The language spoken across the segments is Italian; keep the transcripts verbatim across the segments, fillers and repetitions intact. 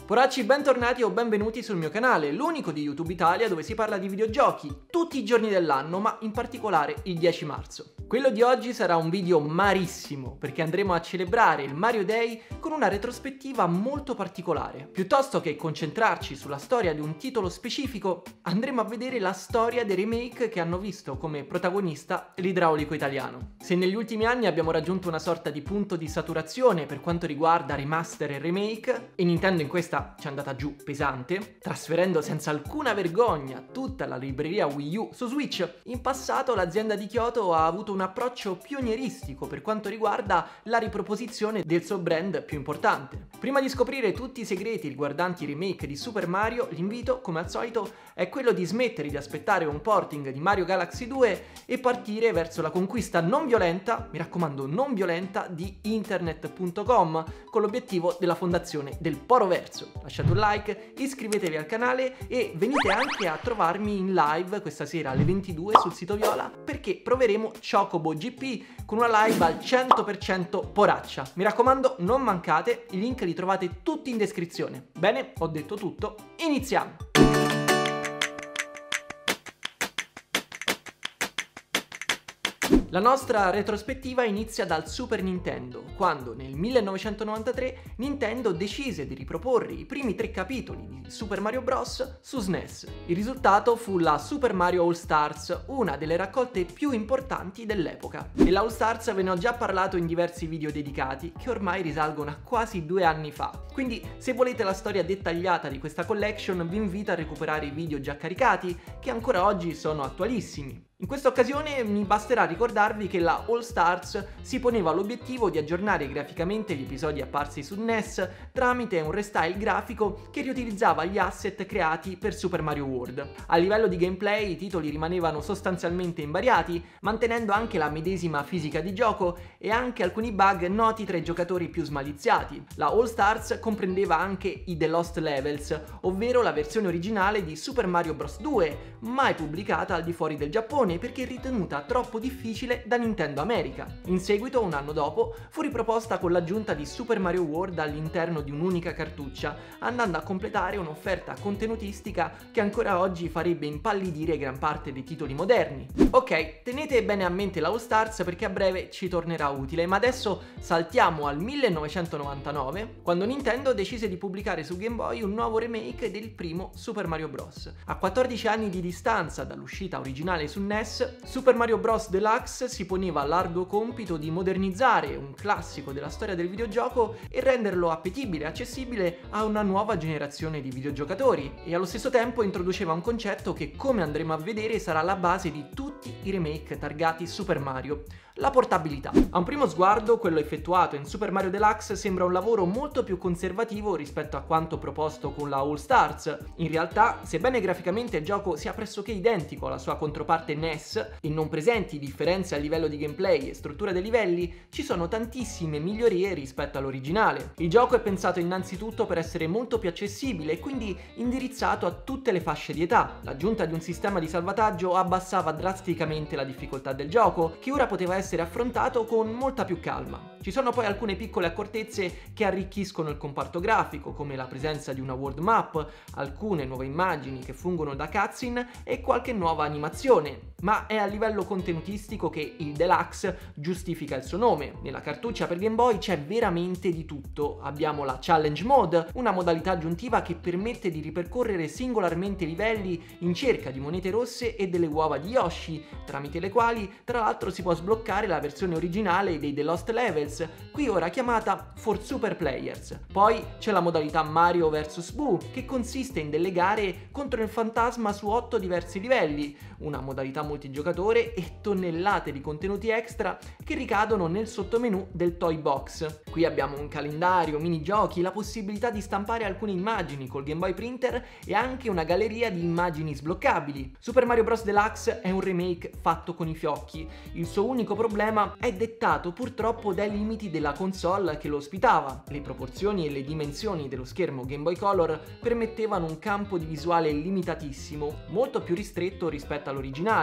Poracci, bentornati o benvenuti sul mio canale, l'unico di YouTube Italia dove si parla di videogiochi tutti i giorni dell'anno, ma in particolare il dieci marzo. Quello di oggi sarà un video marissimo, perché andremo a celebrare il Mario Day con una retrospettiva molto particolare. Piuttosto che concentrarci sulla storia di un titolo specifico, andremo a vedere la storia dei remake che hanno visto come protagonista l'idraulico italiano. Se negli ultimi anni abbiamo raggiunto una sorta di punto di saturazione per quanto riguarda remaster e remake, e Nintendo in questa ci è andata giù pesante, trasferendo senza alcuna vergogna tutta la libreria Wii U su Switch, in passato l'azienda di Kyoto ha avuto un approccio pionieristico per quanto riguarda la riproposizione del suo brand più importante. Prima di scoprire tutti i segreti riguardanti i remake di Super Mario, l'invito, come al solito, è quello di smettere di aspettare un porting di Mario Galaxy due e partire verso la conquista non violenta, mi raccomando non violenta, di internet punto com con l'obiettivo della fondazione del Poroverso. Lasciate un like, iscrivetevi al canale e venite anche a trovarmi in live questa sera alle ventidue sul sito Viola, perché proveremo Chocobo G P con una live al cento per cento poraccia. Mi raccomando, non mancate, i link li trovate tutti in descrizione. Bene, ho detto tutto, iniziamo! La nostra retrospettiva inizia dal Super Nintendo, quando nel millenovecentonovantatré Nintendo decise di riproporre i primi tre capitoli di Super Mario Bros. Su S N E S. Il risultato fu la Super Mario All Stars, una delle raccolte più importanti dell'epoca. Della All Stars ve ne ho già parlato in diversi video dedicati, che ormai risalgono a quasi due anni fa. Quindi, se volete la storia dettagliata di questa collection, vi invito a recuperare i video già caricati, che ancora oggi sono attualissimi. In questa occasione mi basterà ricordarvi che la All Stars si poneva l'obiettivo di aggiornare graficamente gli episodi apparsi su N E S tramite un restyle grafico che riutilizzava gli asset creati per Super Mario World. A livello di gameplay i titoli rimanevano sostanzialmente invariati, mantenendo anche la medesima fisica di gioco e anche alcuni bug noti tra i giocatori più smaliziati. La All Stars comprendeva anche i The Lost Levels, ovvero la versione originale di Super Mario Bros. due, mai pubblicata al di fuori del Giappone perché ritenuta troppo difficile da Nintendo America. In seguito, un anno dopo, fu riproposta con l'aggiunta di Super Mario World all'interno di un'unica cartuccia, andando a completare un'offerta contenutistica che ancora oggi farebbe impallidire gran parte dei titoli moderni. Ok, tenete bene a mente la All Stars perché a breve ci tornerà utile, ma adesso saltiamo al millenovecentonovantanove, quando Nintendo decise di pubblicare su Game Boy un nuovo remake del primo Super Mario Bros. A quattordici anni di distanza dall'uscita originale su N E S, Super Mario Bros. Deluxe si poneva l'arduo compito di modernizzare un classico della storia del videogioco e renderlo appetibile e accessibile a una nuova generazione di videogiocatori, e allo stesso tempo introduceva un concetto che, come andremo a vedere, sarà la base di tutti i remake targati Super Mario: la portabilità. A un primo sguardo, quello effettuato in Super Mario Deluxe sembra un lavoro molto più conservativo rispetto a quanto proposto con la All Stars. In realtà, sebbene graficamente il gioco sia pressoché identico alla sua controparte N E S e non presenti differenze a livello di gameplay e struttura dei livelli, ci sono tantissime migliorie rispetto all'originale. Il gioco è pensato innanzitutto per essere molto più accessibile e quindi indirizzato a tutte le fasce di età. L'aggiunta di un sistema di salvataggio abbassava drasticamente la difficoltà del gioco, che ora poteva essere essere affrontato con molta più calma. Ci sono poi alcune piccole accortezze che arricchiscono il comparto grafico, come la presenza di una world map, alcune nuove immagini che fungono da cutscene e qualche nuova animazione, ma è a livello contenutistico che il Deluxe giustifica il suo nome. Nella cartuccia per Game Boy c'è veramente di tutto. Abbiamo la Challenge Mode, una modalità aggiuntiva che permette di ripercorrere singolarmente i livelli in cerca di monete rosse e delle uova di Yoshi, tramite le quali tra l'altro si può sbloccare la versione originale dei The Lost Levels, qui ora chiamata For Super Players. Poi c'è la modalità Mario versus. Boo, che consiste in delle gare contro il fantasma su otto diversi livelli, una modalità multigiocatore e tonnellate di contenuti extra che ricadono nel sottomenu del Toy Box. Qui abbiamo un calendario, minigiochi, la possibilità di stampare alcune immagini col Game Boy Printer e anche una galleria di immagini sbloccabili. Super Mario Bros. Deluxe è un remake fatto con i fiocchi. Il suo unico problema è dettato purtroppo dai limiti della console che lo ospitava. Le proporzioni e le dimensioni dello schermo Game Boy Color permettevano un campo di visuale limitatissimo, molto più ristretto rispetto all'originale.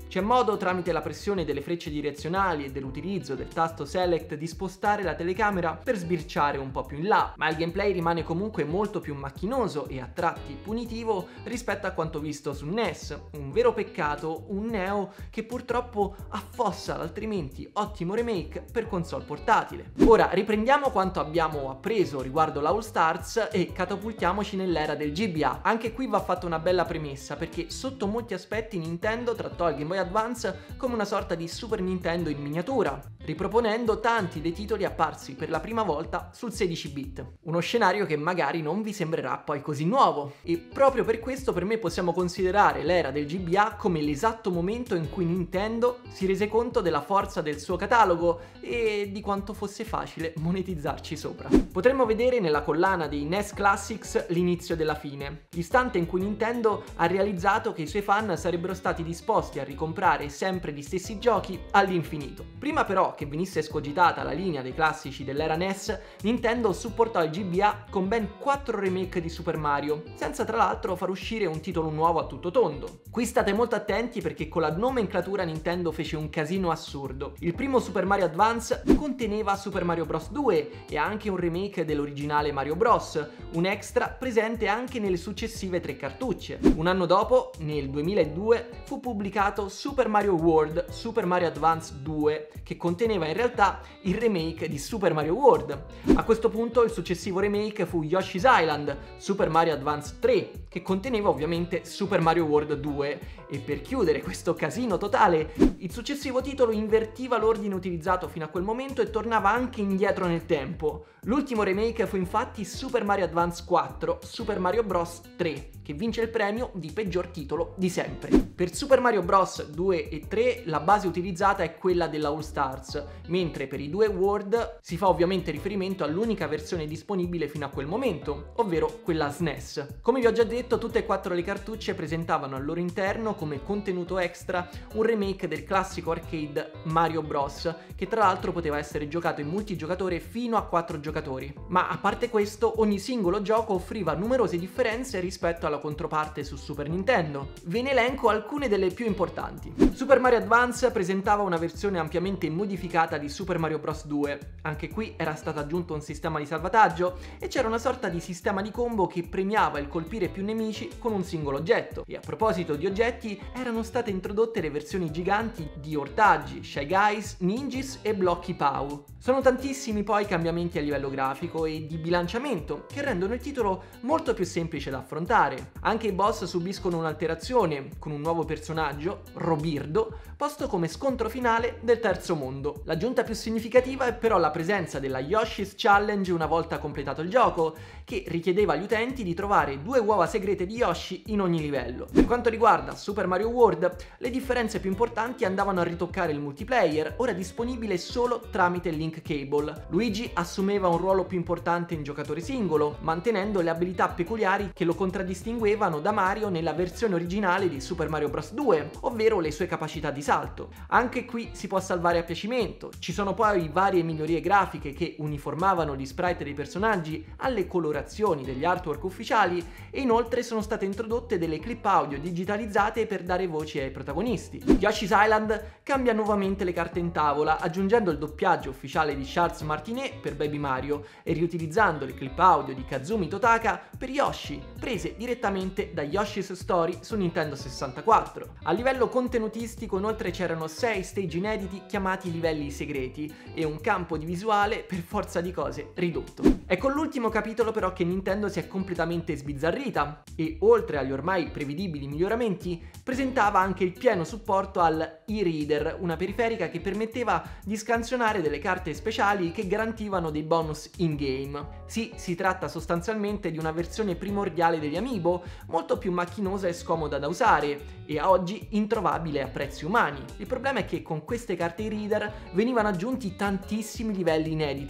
C'è modo tramite la pressione delle frecce direzionali e dell'utilizzo del tasto Select di spostare la telecamera per sbirciare un po' più in là, ma il gameplay rimane comunque molto più macchinoso e a tratti punitivo rispetto a quanto visto su N E S. Un vero peccato, un Neo che purtroppo affossa l'altrimenti ottimo remake per console portatile. Ora riprendiamo quanto abbiamo appreso riguardo l'All Stars e catapultiamoci nell'era del G B A. Anche qui va fatta una bella premessa, perché sotto molti aspetti Nintendo trattò il Game Boy Advance come una sorta di Super Nintendo in miniatura, riproponendo tanti dei titoli apparsi per la prima volta sul sedici bit. Uno scenario che magari non vi sembrerà poi così nuovo, e proprio per questo per me possiamo considerare l'era del G B A come l'esatto momento in cui Nintendo si rese conto della forza del suo catalogo e di quanto fosse facile monetizzarci sopra. Potremmo vedere nella collana dei N E S Classics l'inizio della fine, l'istante in cui Nintendo ha realizzato che i suoi fan sarebbero stati disposti a ricomprare sempre gli stessi giochi all'infinito. Prima però che venisse escogitata la linea dei classici dell'era N E S, Nintendo supportò il G B A con ben quattro remake di Super Mario, senza tra l'altro far uscire un titolo nuovo a tutto tondo. Qui state molto attenti perché con la nomenclatura Nintendo fece un casino assurdo. Il primo Super Mario Advance conteneva Super Mario Bros. due e anche un remake dell'originale Mario Bros, un extra presente anche nelle successive tre cartucce. Un anno dopo, nel duemiladue, fu pubblicato Super Mario World Super Mario Advance due, che conteneva in realtà il remake di Super Mario World. A questo punto il successivo remake fu Yoshi's Island Super Mario Advance tre, che conteneva ovviamente Super Mario World due, e per chiudere questo casino totale, il successivo titolo invertiva l'ordine utilizzato fino a quel momento e tornava anche indietro nel tempo. L'ultimo remake fu infatti Super Mario Advance quattro Super Mario Bros. tre, che vince il premio di peggior titolo di sempre. Per Super Mario Bros. due e tre la base utilizzata è quella della All Stars, mentre per i due World si fa ovviamente riferimento all'unica versione disponibile fino a quel momento, ovvero quella S N E S. Come vi ho già detto, tutte e quattro le cartucce presentavano al loro interno come contenuto extra un remake del classico arcade Mario Bros, che tra l'altro poteva essere giocato in multigiocatore fino a quattro giocatori. Ma a parte questo, ogni singolo gioco offriva numerose differenze rispetto alla controparte su Super Nintendo. Ve ne elenco alcune delle più importanti. Super Mario Advance presentava una versione ampiamente modificata di Super Mario Bros. due. Anche qui era stato aggiunto un sistema di salvataggio e c'era una sorta di sistema di combo che premiava il colpire più nemici con un singolo oggetto. E a proposito di oggetti, erano state introdotte le versioni giganti di ortaggi, Shy Guys, Ninjas e blocchi Pau. Sono tantissimi poi i cambiamenti a livello grafico e di bilanciamento che rendono il titolo molto più semplice da affrontare. Anche i boss subiscono un'alterazione con un nuovo personaggio, Robirdo, posto come scontro finale del terzo mondo. L'aggiunta più significativa è però la presenza della Yoshi's Challenge una volta completato il gioco, che richiedeva agli utenti di trovare due uova segrete di Yoshi in ogni livello. Per quanto riguarda Super Mario World, le differenze più importanti andavano a ritoccare il multiplayer, ora disponibile solo tramite il link cable. Luigi assumeva un ruolo più importante in giocatore singolo, mantenendo le abilità peculiari che lo contraddistinguevano da Mario nella versione originale di Super Mario Bros. due, ovvero le sue capacità di salto. Anche qui si può salvare a piacimento. Ci sono poi varie migliorie grafiche che uniformavano gli sprite dei personaggi alle colorazioni degli artwork ufficiali, e inoltre sono state introdotte delle clip audio digitalizzate per dare voci ai protagonisti. Yoshi's Island cambia nuovamente le carte in tavola, aggiungendo il doppiaggio ufficiale di Charles Martinet per Baby Mario e riutilizzando le clip audio di Kazumi Totaka per Yoshi, prese direttamente da Yoshi's Story su Nintendo sessantaquattro. A livello contenutistico inoltre c'erano sei stage inediti chiamati livelli segreti e un campo di visuale per forza di cose ridotto. È con l'ultimo capitolo però che Nintendo si è completamente sbizzarrita e, oltre agli ormai prevedibili miglioramenti, presentava anche il pieno supporto al e-reader, una periferica che permetteva di scansionare delle carte speciali che garantivano dei bonus in-game. Sì, si tratta sostanzialmente di una versione primordiale degli Amiibo, molto più macchinosa e scomoda da usare, e a oggi introvabile a prezzi umani. Il problema è che con queste carte e-reader venivano aggiunti tantissimi livelli inediti,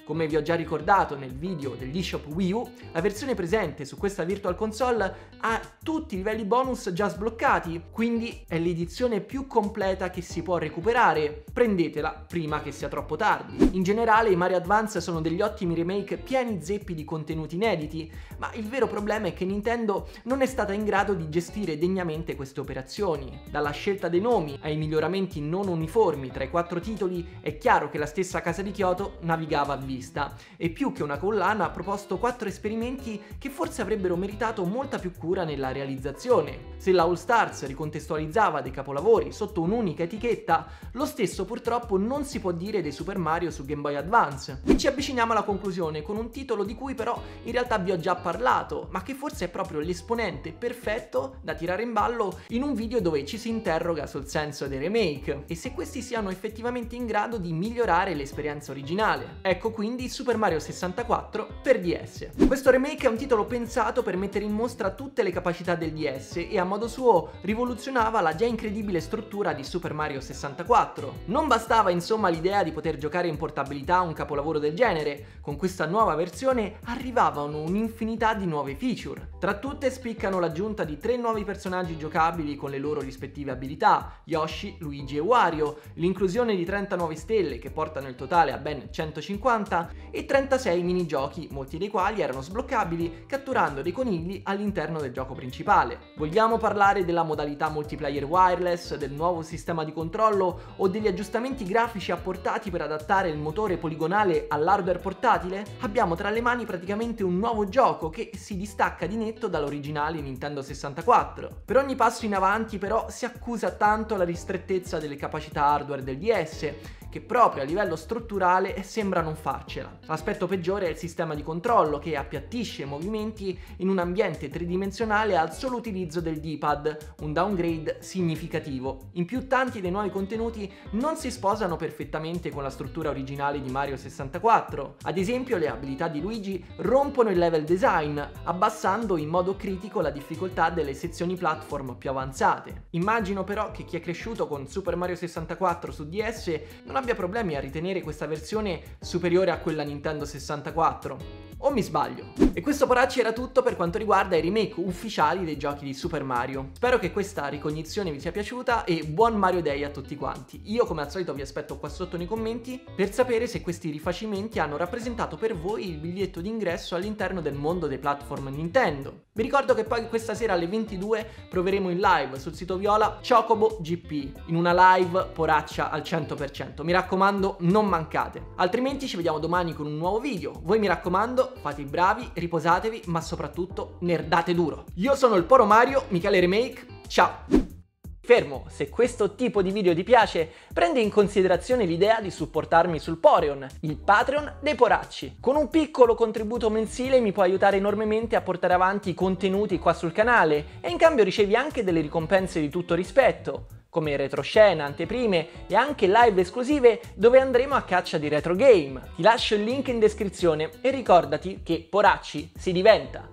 Come vi ho già ricordato nel video dell'eShop Wii U, la versione presente su questa Virtual Console ha tutti i livelli bonus già sbloccati, quindi è l'edizione più completa che si può recuperare. Prendetela prima che sia troppo tardi. In generale i Mario Advance sono degli ottimi remake pieni zeppi di contenuti inediti, ma il vero problema è che Nintendo non è stata in grado di gestire degnamente queste operazioni. Dalla scelta dei nomi ai miglioramenti non uniformi tra i quattro titoli è chiaro che la stessa casa di Kyoto navigava a vista e più che una collana ha proposto quattro esperimenti che forse avrebbero meritato molta più cura nella realizzazione. Se la All Stars ricontestualizzava dei capolavori sotto un'unica etichetta, lo stesso purtroppo non si può dire dei Super Mario su Game Boy Advance. E ci avviciniamo alla conclusione con un titolo di cui però in realtà vi ho già parlato, ma che forse è proprio l'esponente perfetto da tirare in ballo in un video dove ci si interroga sul senso dei remake e se questi siano effettivamente in grado di migliorare l'esperienza originale. Ecco quindi Super Mario sessantaquattro per D S. Questo remake è un titolo pensato per mettere in mostra tutte le capacità del D S e a modo suo rivoluzionava la già incredibile struttura di Super Mario sessantaquattro. Non bastava insomma l'idea di poter giocare in portabilità un capolavoro del genere, con questa nuova versione arrivavano un'infinità di nuove feature. Tra tutte spiccano l'aggiunta di tre nuovi personaggi giocabili con le loro rispettive abilità, Yoshi, Luigi e Wario, l'inclusione di trenta nuove stelle che portano il totale a ben centocinquanta e trentasei minigiochi, molti dei quali erano sbloccabili catturando dei conigli all'interno del gioco principale. Vogliamo parlare della modalità multiplayer wireless, del nuovo sistema di controllo o degli aggiustamenti grafici apportati per adattare il motore poligonale all'hardware portatile? Abbiamo tra le mani praticamente un nuovo gioco che si distacca di netto dall'originale Nintendo sessantaquattro. Per ogni passo in avanti però si accusa tanto la ristrettezza delle capacità hardware del D S, che proprio a livello strutturale sembra non farcela. L'aspetto peggiore è il sistema di controllo che appiattisce i movimenti in un ambiente tridimensionale al solo utilizzo del D-pad, un downgrade significativo. In più tanti dei nuovi contenuti non si sposano perfettamente con la struttura originale di Mario sessantaquattro. Ad esempio le abilità di Luigi rompono il level design, abbassando in modo critico la difficoltà delle sezioni platform più avanzate. Immagino però che chi è cresciuto con Super Mario sessantaquattro su D S non abbia problemi a ritenere questa versione superiore a quella Nintendo sessantaquattro. O mi sbaglio? E questo poracci era tutto per quanto riguarda i remake ufficiali dei giochi di Super Mario. Spero che questa ricognizione vi sia piaciuta e buon Mario Day a tutti quanti. Io come al solito vi aspetto qua sotto nei commenti per sapere se questi rifacimenti hanno rappresentato per voi il biglietto d'ingresso all'interno del mondo dei platform Nintendo. Vi ricordo che poi questa sera alle ventidue proveremo in live sul sito Viola Chocobo G P, in una live poraccia al cento per cento. Mi raccomando, non mancate. Altrimenti ci vediamo domani con un nuovo video. Voi mi raccomando, fate i bravi, riposatevi, ma soprattutto nerdate duro. Io sono il Poro Mario, Michele Remake, ciao! Fermo, se questo tipo di video ti piace, prendi in considerazione l'idea di supportarmi sul Poreon, il Patreon dei poracci. Con un piccolo contributo mensile mi puoi aiutare enormemente a portare avanti i contenuti qua sul canale e in cambio ricevi anche delle ricompense di tutto rispetto, come retroscena, anteprime e anche live esclusive dove andremo a caccia di retro game. Ti lascio il link in descrizione e ricordati che poracci si diventa.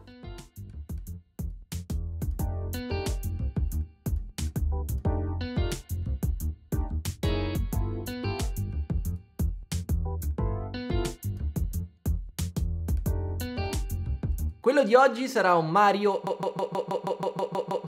Quello di oggi sarà un Mario